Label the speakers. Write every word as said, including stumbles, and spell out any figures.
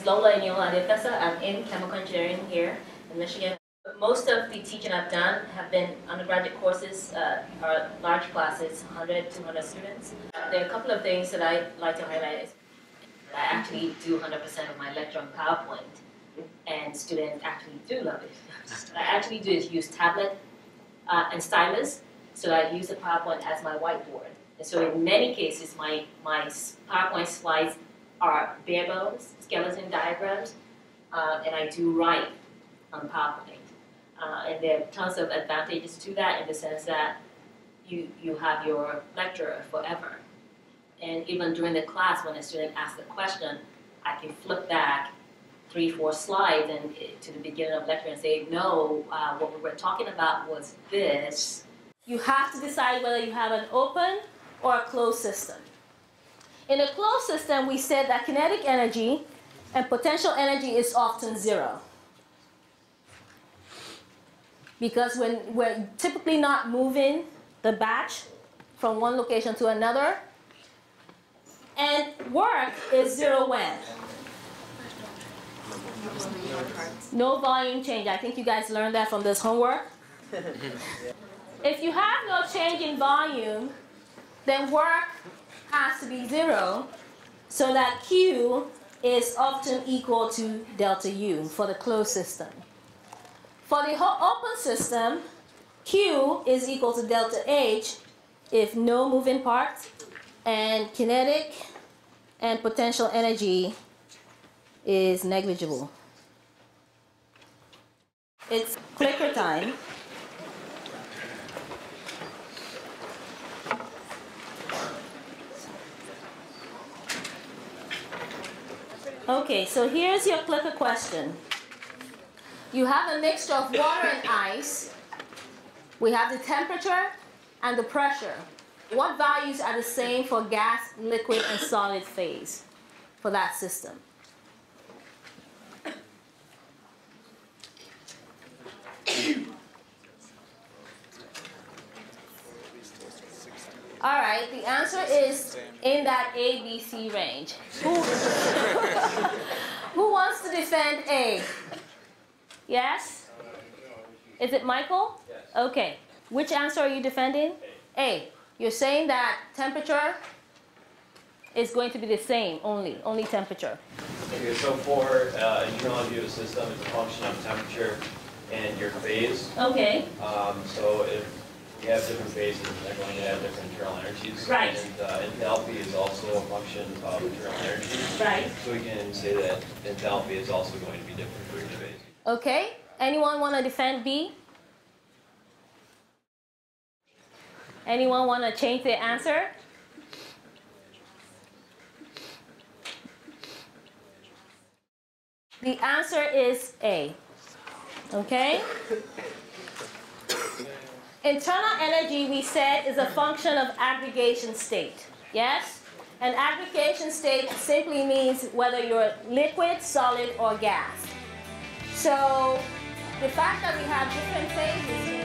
Speaker 1: Lola Eniola-Adefeso. I'm in chemical engineering here in Michigan. Most of the teaching I've done have been undergraduate courses, uh, are large classes, one hundred, two hundred students. There are a couple of things that I like to highlight. I actually do one hundred percent of my lecture on PowerPoint, and students actually do love it. What I actually do is use tablet uh, and stylus, so I use the PowerPoint as my whiteboard. And so in many cases, my, my PowerPoint slides are bare bones, skeleton diagrams, uh, and I do write on PowerPoint. Uh, and there are tons of advantages to that in the sense that you, you have your lecture forever. And even during the class, when a student asks a question, I can flip back three, four slides and to the beginning of the lecture and say, no, uh, what we were talking about was this. You have to decide whether you have an open or a closed system. In a closed system, we said that kinetic energy and potential energy is often zero. Because when we're typically not moving the batch from one location to another, and work is zero when? No volume change. I think you guys learned that from this homework. If you have no change in volume, then work has to be zero, so that Q is often equal to delta U for the closed system. For the open system, Q is equal to delta H if no moving parts, and kinetic and potential energy is negligible. It's clicker time. Okay, so here's your clicker question. You have a mixture of water and ice. We have the temperature and the pressure. What values are the same for gas, liquid, and solid phase for that system? All right, the answer is in that A B C range. Who, who wants to defend A? Yes? Is it Michael? Yes. Okay. Which answer are you defending? A. You're saying that temperature is going to be the same, only, only temperature.
Speaker 2: Okay, so for uh, internal energy of a system, it's a function of temperature and your phase.
Speaker 1: Okay.
Speaker 2: Um, so if you have different phases, they're going to have different internal energies.
Speaker 1: Right.
Speaker 2: And uh, enthalpy is also a function of internal energy.
Speaker 1: Right.
Speaker 2: So we can say that enthalpy is also going to be different for each phase.
Speaker 1: Okay. Anyone want to defend B? Anyone want to change their answer? The answer is A. Okay? Internal energy, we said, is a function of aggregation state. Yes? And aggregation state simply means whether you're liquid, solid, or gas. So the fact that we have different phases